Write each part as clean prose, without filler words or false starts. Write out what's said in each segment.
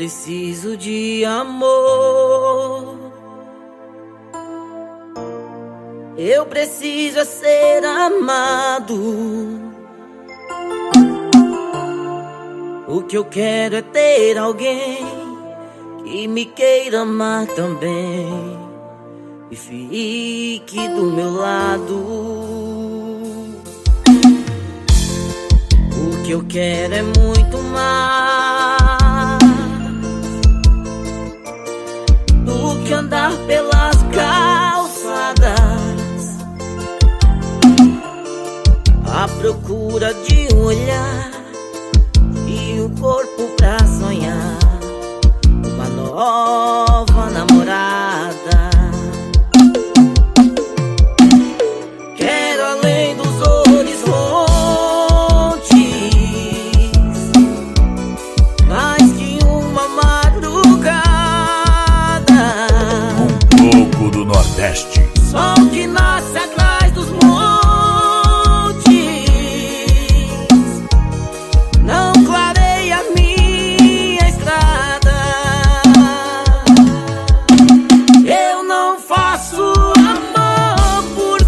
preciso de amor. Eu preciso ser amado. O que eu quero é ter alguém que me queira amar também e fique do meu lado. O que eu quero é muito mais do que andar pelas calçadas à procura de um olhar e um corpo pra sonhar uma nova namorada. Quero além dos horizontes, mais que uma madrugada. Um pouco do Nordeste. Sol que nasce atrás dos montes, não clareia minha estrada. Eu não faço amor por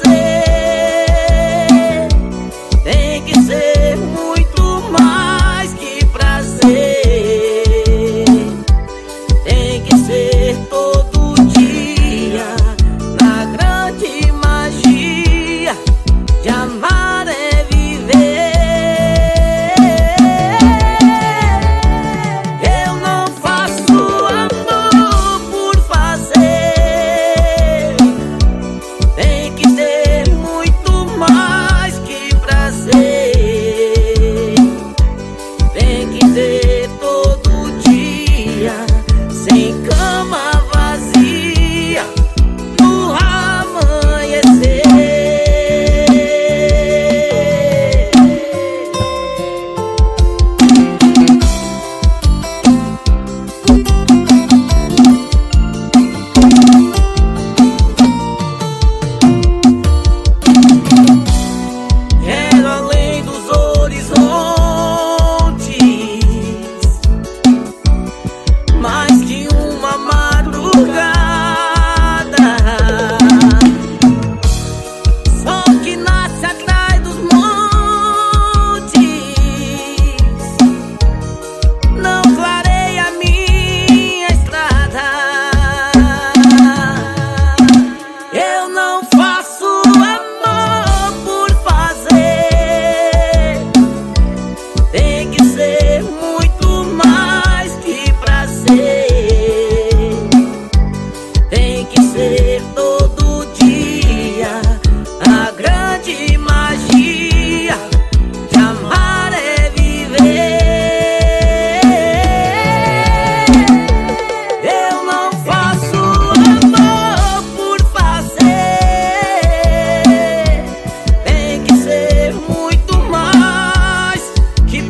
fazer, tem que ser muito mais que prazer. Tem que ser todo dia, na grande magia de amar é viver. Eu não faço amor por fazer, tem que ter muito mais que prazer. Tem que ter todo dia, sem cama vazia, no amanhecer. Quero além dos horizontes, mais que uma madrugada. Sol que nasce atrás dos montes, não clareia minha estrada. Eu não faço amor por fazer, tem que ser muito mais que prazer. Tem que ser todo dia, a grande magia de amar é viver. Eu não faço amor por fazer, tem que ser muito mais que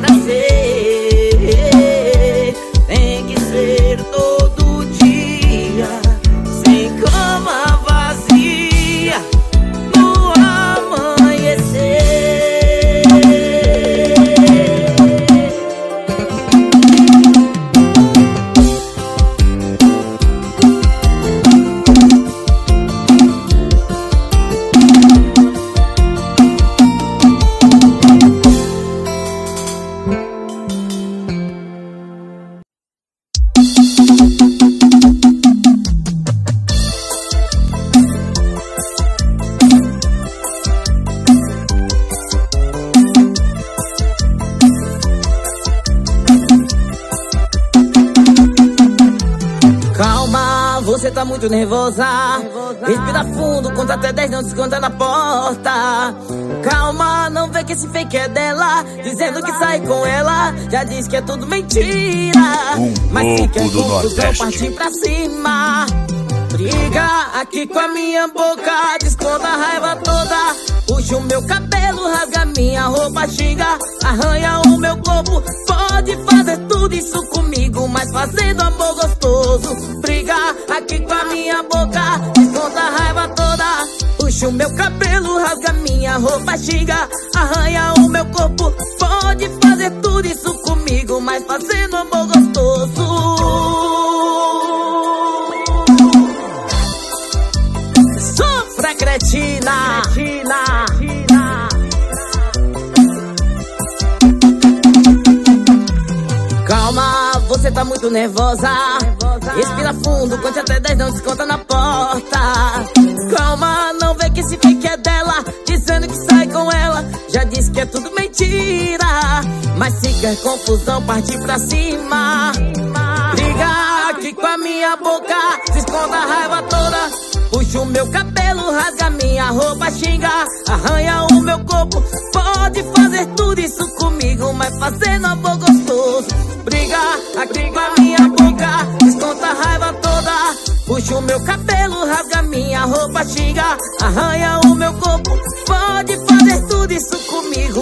prazer. Tem que ser todo dia, sem cama vazia, no amanhecer. Calma, você tá muito nervosa. Respira fundo, conta até 10, não desconta na porta. Calma, não vê que esse fake é dela, dizendo que sai com ela, já diz que é tudo mentira. Mas se quer confusão, partir pra cima. Briga aqui com a minha boca, desconta a raiva toda. Puxa o meu cabelo, rasga minha roupa, xinga, arranha o meu corpo. Pode fazer tudo isso comigo, mas fazendo amor gostoso. Briga aqui com a minha boca, desconta a raiva toda. Puxa o meu cabelo, rasga minha roupa, xinga, arranha o meu corpo. Pode fazer tudo isso comigo, mas fazendo amor gostoso. você tá muito nervosa. Respira fundo, conte até 10, não desconta na porta. Calma, não vê que esse fake é dela, dizendo que sai com ela, já disse que é tudo mentira. Mas se quer confusão, parte pra cima. Briga aqui com a minha boca, desconta a raiva toda. Puxa o meu cabelo, rasga minha roupa, xinga, arranha o meu corpo. Pode fazer tudo isso comigo, mas fazendo amor gostoso. Briga aqui com a minha boca, desconta a raiva toda. Puxa o meu cabelo, rasga minha roupa, xinga, arranha o meu corpo. Pode fazer tudo isso comigo.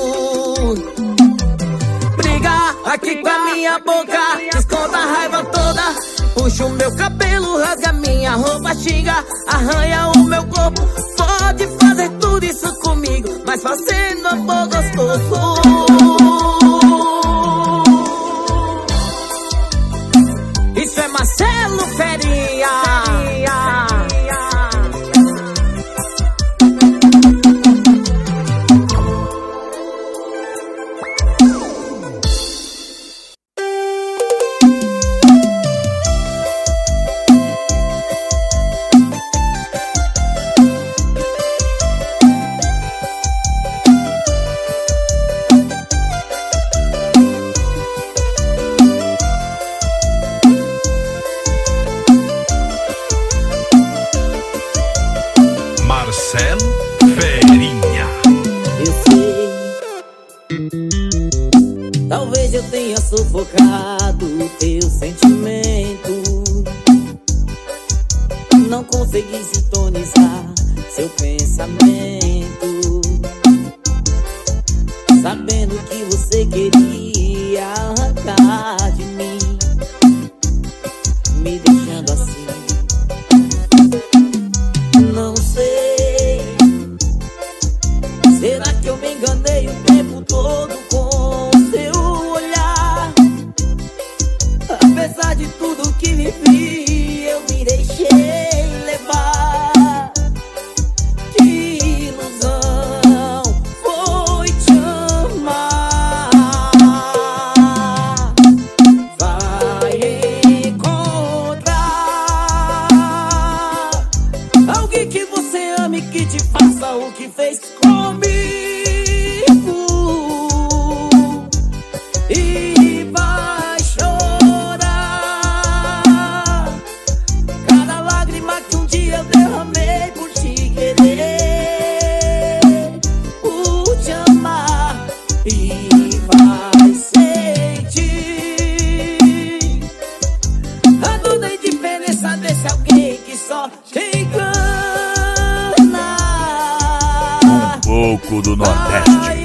Briga aqui com a minha boca, desconta a raiva toda. Puxa o meu cabelo, rasga minha roupa, xinga, arranha o meu corpo. Pode fazer tudo isso comigo, mas fazendo amor gostoso. Isso é Marcelo Ferinha. Marcelo Ferinha. Eu sei, talvez eu tenha sufocado o teu sentimento. Não consegui sintonizar seu pensamento, sabendo que você queria arrancar de mim, me deixando assim. Não sei, será que eu me enganei o tempo todo com seu olhar? Apesar de tudo que vivi, eu me deixei levar. Que ilusão foi te amar. Vai encontrar alguém que você ame, que te faça o que fez comigo. E vai chorar cada lágrima que um dia eu derramei por te querer, por te amar. E vai sentir a dor da indiferença desse alguém que só te engana. Pouco do Nordeste. Vai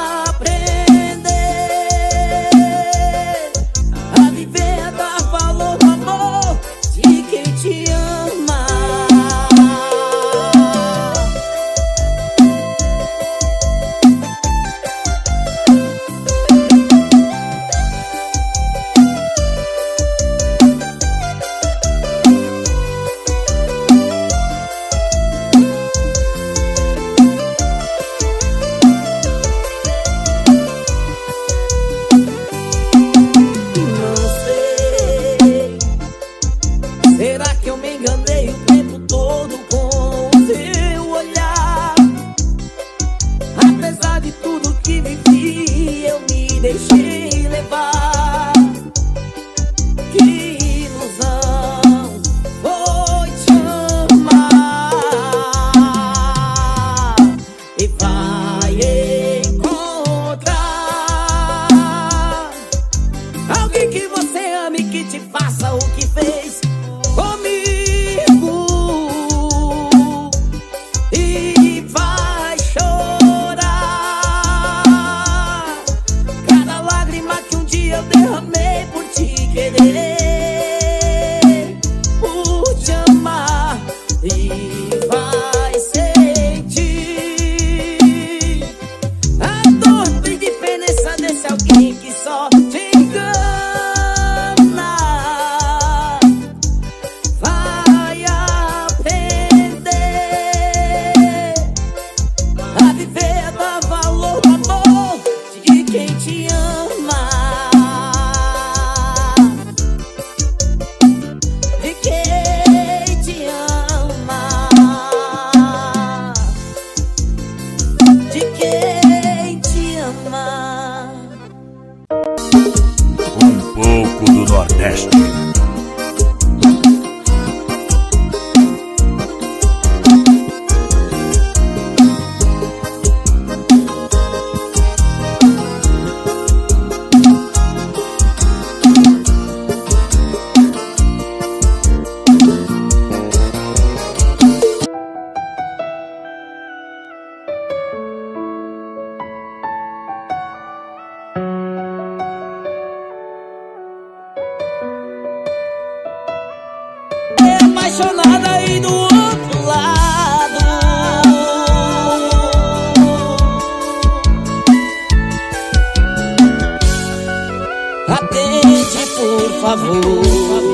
aprender a viver, a dar valor no amor de quem te ama. Um pouco do Nordeste. Apaixonada aí do outro lado. Atende, por favor.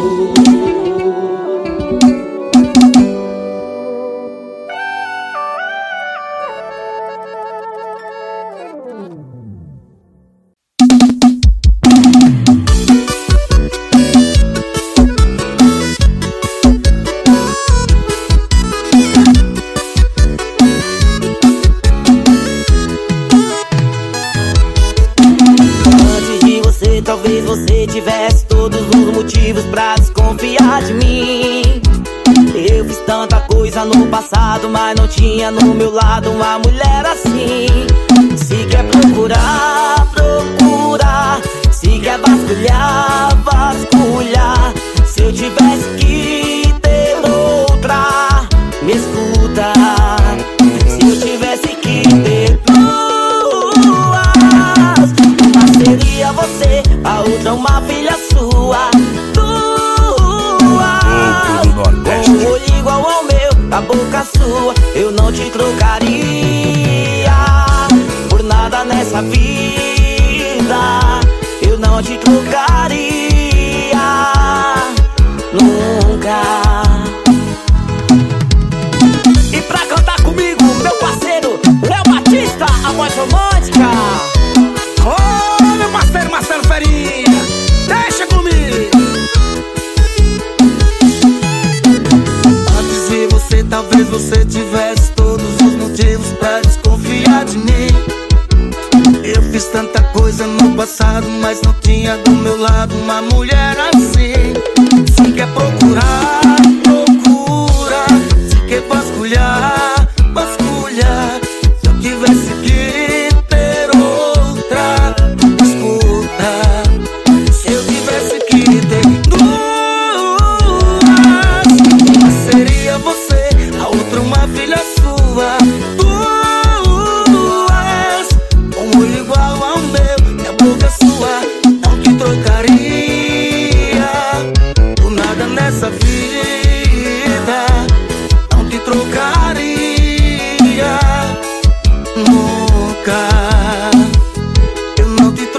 Talvez você tivesse todos os motivos pra desconfiar de mim. Eu fiz tanta coisa no passado, mas não tinha no meu lado uma mulher assim. Se quer procurar, procura. Se quer vasculhar, vasculha. Se eu tivesse que ter outra, me escuta. Se eu tivesse que ter duas, uma seria você, a outra uma filha sua. Duas, com um olho igual ao meu, a boca sua. Eu não te trocaria por nada nessa vida. Eu não te trocaria nunca. E pra cantar comigo, meu parceiro Léo Batista, a voz romântica. Ô, meu parceiro Marcelo Ferinha, deixa comigo. Antes de você, talvez você tivesse todos os motivos pra desconfiar de mim. Eu fiz tanta coisa no passado, mas não tinha do meu lado uma mulher assim. Se quer procurar, procura. Se quer vasculhar, vasculha. Se eu tivesse que ter outra, escuta. Se eu tivesse que ter duas, uma seria você, a outra uma filha sua. Duas, com um olho igual ao meu e a boca sua. Não te trocaria por nada nessa vida. Não te trocaria nunca. Eu não te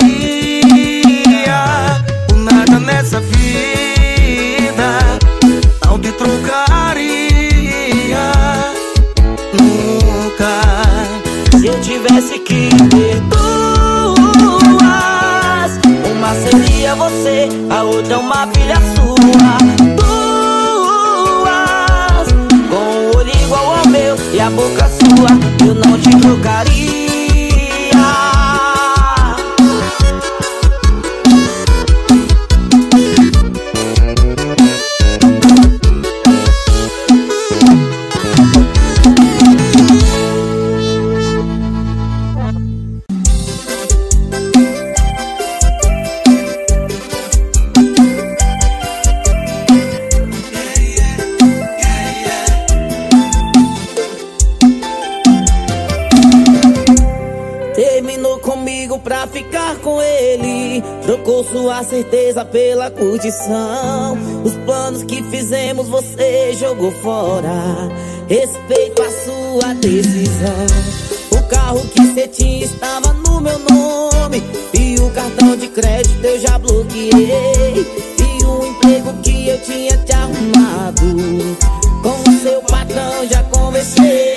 trocaria por nada nessa vida. Não te trocaria nunca. Se eu tivesse que ter duas, uma seria você, a outra uma filha sua. Duas, com um olho igual ao meu e a boca sua. Eu não te trocaria. Terminou comigo pra ficar com ele, trocou sua certeza pela curtição. Os planos que fizemos você jogou fora. Respeito a sua decisão. O carro que cê tinha estava no meu nome, e o cartão de crédito eu já bloqueei. E o emprego que eu tinha te arrumado, com o seu patrão já conversei.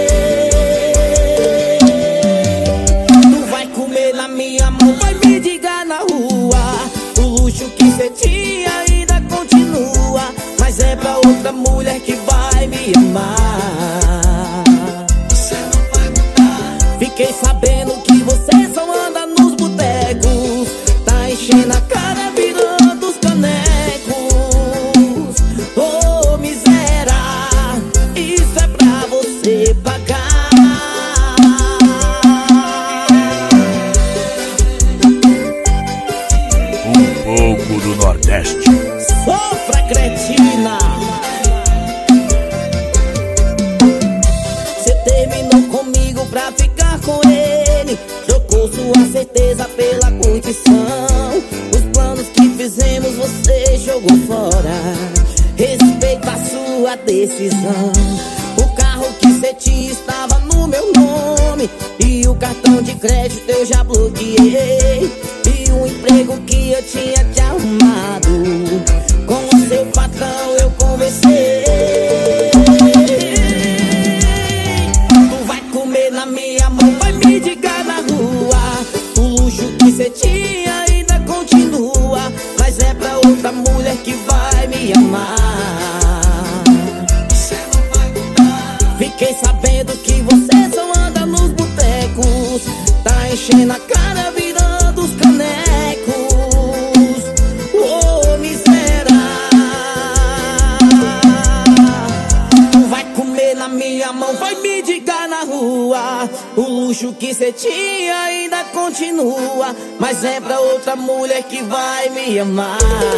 Minha mão vai me diga na rua. O luxo que cê tinha ainda continua, mas é pra outra mulher que vai me amar. Você não vai mudar. Fiquei sabendo que você só anda nos botecos, tá enchendo a cara, virando os canecos. Ô, miséria, isso é pra você pagar. Um pouco do Nordeste. Sofra, cretina. Cê terminou comigo pra ficar com ele, trocou sua certeza pela curtição. Os planos que fizemos você jogou fora. Respeita a sua decisão. O carro que cê tinha estava no meu nome, e o cartão de crédito eu já bloqueei. E o emprego que eu tinha te arrumado, com o seu patrão eu conversei. Tu vai comer na minha mão, vai me digar na rua. O luxo que cê tinha ainda continua, mas é pra outra mulher que vai me amar. Fiquei sabendo que você só anda nos botecos, tá enchendo a cara, virando os canecos. Ô, miséria, tu vai comer na minha mão, vai me digar na rua. O luxo que cê tinha ainda continua, mas é pra outra mulher que vai me amar.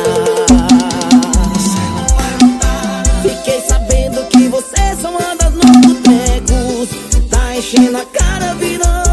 Fiquei sabendo que você só anda nos botecos, tá enchendo a cara, virando